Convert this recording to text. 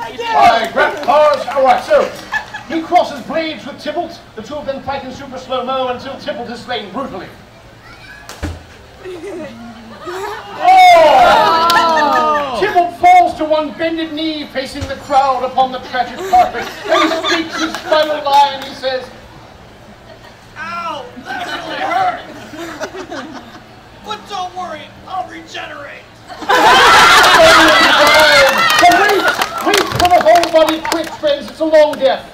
Alright, grab cars. Alright, so he crosses blades with Tybalt. The two of them fight in super slow-mo until Tybalt is slain brutally. Oh! Tybalt falls to one bended knee facing the crowd upon the tragic carpet, and he speaks his final line. He says, "Ow! That really hurt! But don't worry, I'll regenerate!" wait for the whole body quick, friends. It's a long death.